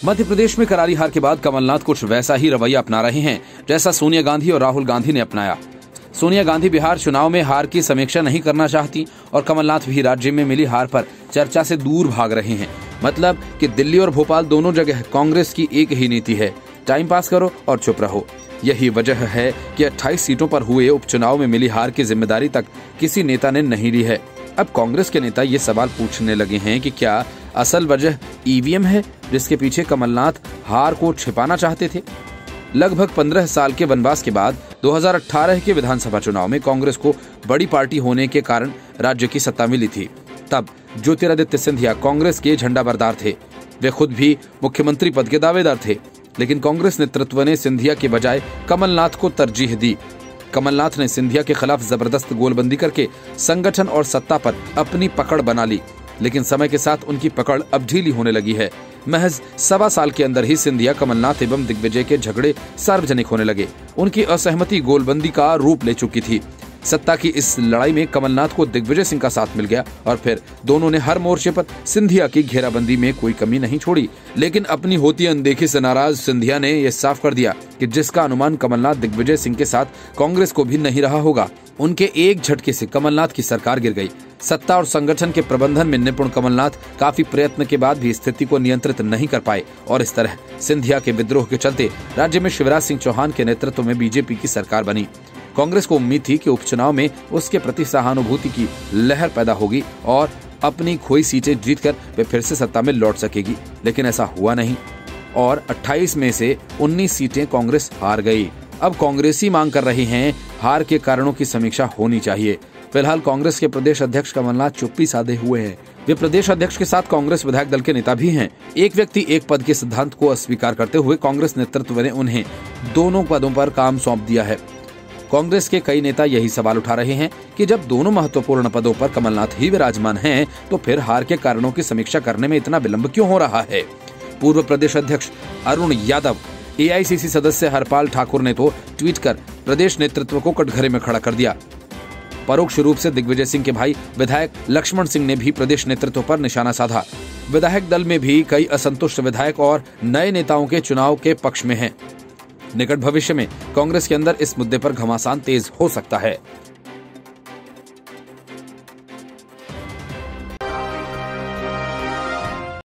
मध्य प्रदेश में करारी हार के बाद कमलनाथ कुछ वैसा ही रवैया अपना रहे हैं जैसा सोनिया गांधी और राहुल गांधी ने अपनाया। सोनिया गांधी बिहार चुनाव में हार की समीक्षा नहीं करना चाहती और कमलनाथ भी राज्य में मिली हार पर चर्चा से दूर भाग रहे हैं। मतलब कि दिल्ली और भोपाल दोनों जगह कांग्रेस की एक ही नीति है, टाइम पास करो और चुप रहो। यही वजह है कि 28 सीटों पर हुए उपचुनाव में मिली हार की जिम्मेदारी तक किसी नेता ने नहीं ली है। अब कांग्रेस के नेता ये सवाल पूछने लगे हैं कि क्या असल वजह ईवीएम है जिसके पीछे कमलनाथ हार को छिपाना चाहते थे। लगभग 15 साल के वनवास के बाद 2018 के विधानसभा चुनाव में कांग्रेस को बड़ी पार्टी होने के कारण राज्य की सत्ता मिली थी। तब ज्योतिरादित्य सिंधिया कांग्रेस के झंडाबरदार थे। वे खुद भी मुख्यमंत्री पद के दावेदार थे, लेकिन कांग्रेस नेतृत्व ने सिंधिया के बजाय कमलनाथ को तरजीह दी। कमलनाथ ने सिंधिया के खिलाफ जबरदस्त गोलबंदी करके संगठन और सत्ता पर अपनी पकड़ बना ली, लेकिन समय के साथ उनकी पकड़ अब ढीली होने लगी है। महज 1.25 साल के अंदर ही सिंधिया, कमलनाथ एवं दिग्विजय के झगड़े सार्वजनिक होने लगे। उनकी असहमति गोलबंदी का रूप ले चुकी थी। सत्ता की इस लड़ाई में कमलनाथ को दिग्विजय सिंह का साथ मिल गया और फिर दोनों ने हर मोर्चे पर सिंधिया की घेराबंदी में कोई कमी नहीं छोड़ी। लेकिन अपनी होती अनदेखी से नाराज सिंधिया ने यह साफ कर दिया कि जिसका अनुमान कमलनाथ दिग्विजय सिंह के साथ कांग्रेस को भी नहीं रहा होगा। उनके एक झटके से कमलनाथ की सरकार गिर गई। सत्ता और संगठन के प्रबंधन में निपुण कमलनाथ काफी प्रयत्न के बाद भी स्थिति को नियंत्रित नहीं कर पाए और इस तरह सिंधिया के विद्रोह के चलते राज्य में शिवराज सिंह चौहान के नेतृत्व में बीजेपी की सरकार बनी। कांग्रेस को उम्मीद थी कि उपचुनाव में उसके प्रति सहानुभूति की लहर पैदा होगी और अपनी खोई सीटें जीतकर वे फिर से सत्ता में लौट सकेगी, लेकिन ऐसा हुआ नहीं और 28 में से 19 सीटें कांग्रेस हार गई। अब कांग्रेसी मांग कर रहे हैं हार के कारणों की समीक्षा होनी चाहिए। फिलहाल कांग्रेस के प्रदेश अध्यक्ष कमलनाथ चुप्पी साधे हुए हैं। वे प्रदेश अध्यक्ष के साथ कांग्रेस विधायक दल के नेता भी हैं। एक व्यक्ति एक पद के सिद्धांत को अस्वीकार करते हुए कांग्रेस नेतृत्व ने उन्हें दोनों पदों पर काम सौंप दिया है। कांग्रेस के कई नेता यही सवाल उठा रहे हैं कि जब दोनों महत्वपूर्ण पदों पर कमलनाथ ही विराजमान हैं, तो फिर हार के कारणों की समीक्षा करने में इतना विलंब क्यों हो रहा है। पूर्व प्रदेश अध्यक्ष अरुण यादव, एआईसीसी सदस्य हरपाल ठाकुर ने तो ट्वीट कर प्रदेश नेतृत्व को कटघरे में खड़ा कर दिया। परोक्ष रूप से दिग्विजय सिंह के भाई विधायक लक्ष्मण सिंह ने भी प्रदेश नेतृत्व पर निशाना साधा। विधायक दल में भी कई असंतुष्ट विधायक और नए नेताओं के चुनाव के पक्ष में हैं। निकट भविष्य में कांग्रेस के अंदर इस मुद्दे पर घमासान तेज हो सकता है।